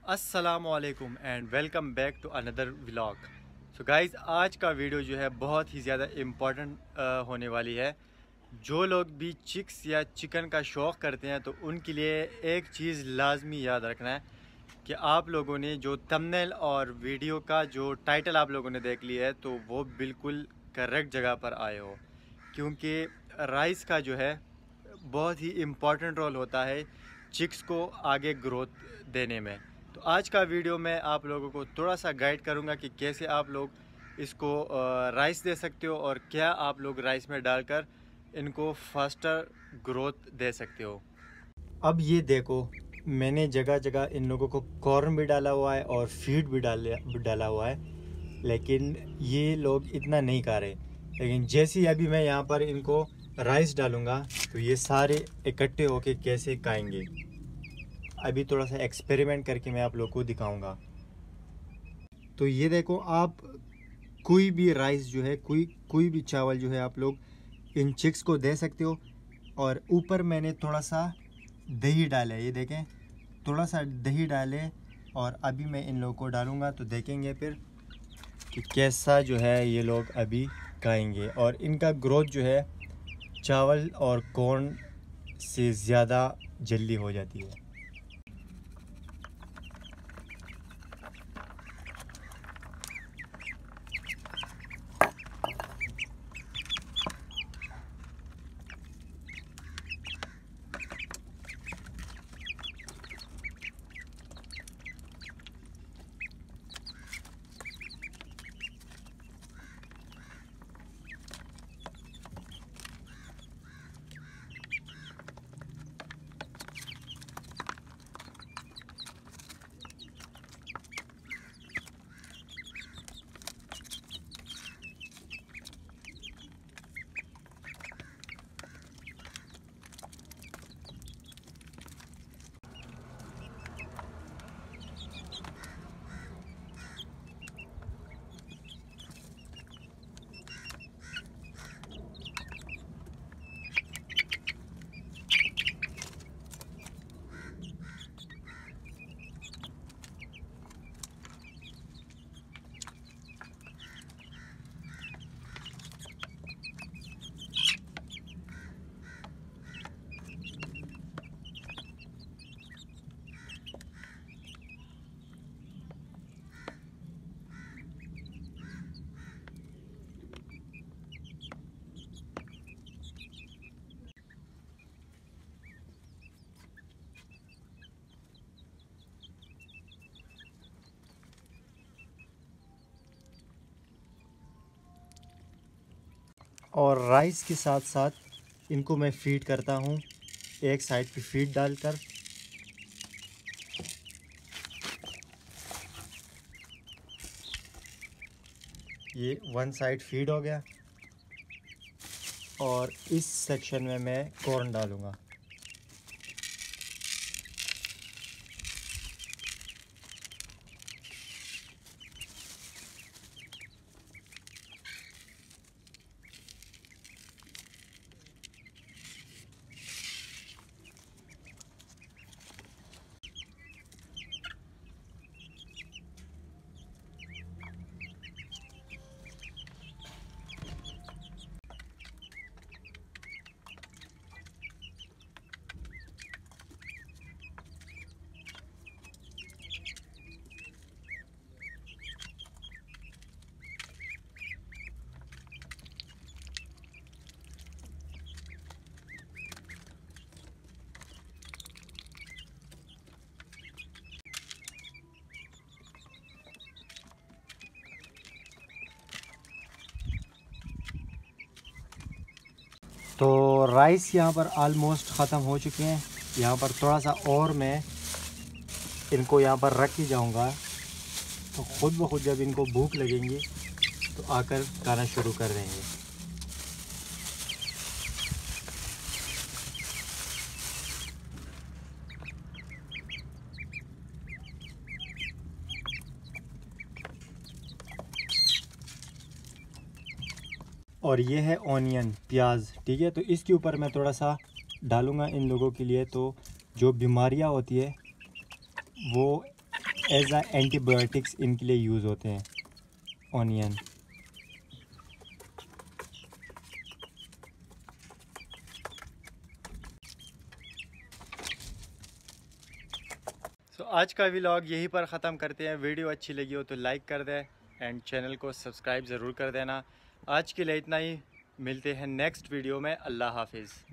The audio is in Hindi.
अस्सलामुअलैकुम and welcome back to another vlog. So guys, आज का वीडियो जो है बहुत ही ज़्यादा इम्पोर्टेंट होने वाली है। जो लोग भी चिक्स या चिकन का शौक़ करते हैं तो उनके लिए एक चीज़ लाजमी याद रखना है कि आप लोगों ने जो थंबनेल और वीडियो का जो टाइटल आप लोगों ने देख लिया है तो वो बिल्कुल करेक्ट जगह पर आए हो, क्योंकि राइस का जो है बहुत ही इम्पोर्टेंट रोल होता है चिक्स को आगे ग्रोथ देने में। तो आज का वीडियो में आप लोगों को थोड़ा सा गाइड करूंगा कि कैसे आप लोग इसको राइस दे सकते हो और क्या आप लोग राइस में डालकर इनको फास्टर ग्रोथ दे सकते हो। अब ये देखो, मैंने जगह जगह इन लोगों को कॉर्न भी डाला हुआ है और फीड भी डाला हुआ है, लेकिन ये लोग इतना नहीं खा रहे। लेकिन जैसे ही अभी मैं यहाँ पर इनको राइस डालूँगा तो ये सारे इकट्ठे होके कैसे खाएंगे, अभी थोड़ा सा एक्सपेरिमेंट करके मैं आप लोग को दिखाऊंगा। तो ये देखो, आप कोई भी राइस जो है, कोई भी चावल जो है आप लोग इन चिक्स को दे सकते हो। और ऊपर मैंने थोड़ा सा दही डाला है, ये देखें, थोड़ा सा दही डाले। और अभी मैं इन लोगों को डालूंगा तो देखेंगे फिर कि कैसा जो है ये लोग अभी खाएंगे। और इनका ग्रोथ जो है चावल और कॉर्न से ज़्यादा जल्दी हो जाती है। और राइस के साथ साथ इनको मैं फीड करता हूँ, एक साइड पे फीड डालकर। ये वन साइड फीड हो गया और इस सेक्शन में मैं कॉर्न डालूँगा। तो राइस यहाँ पर आलमोस्ट ख़त्म हो चुके हैं। यहाँ पर थोड़ा सा और मैं इनको यहाँ पर रख ही जाऊँगा, तो ख़ुद ब खुद जब इनको भूख लगेंगी तो आकर खाना शुरू कर देंगे। और ये है ऑनियन, प्याज, ठीक है। तो इसके ऊपर मैं थोड़ा सा डालूँगा इन लोगों के लिए, तो जो बीमारियां होती है वो एज आ एंटीबायोटिक्स इनके लिए यूज़ होते हैं ऑनियन। सो आज का व्लॉग यहीं पर ख़त्म करते हैं। वीडियो अच्छी लगी हो तो लाइक कर दें एंड चैनल को सब्सक्राइब ज़रूर कर देना। आज के लिए इतना ही, मिलते हैं नेक्स्ट वीडियो में। अल्लाह हाफिज़।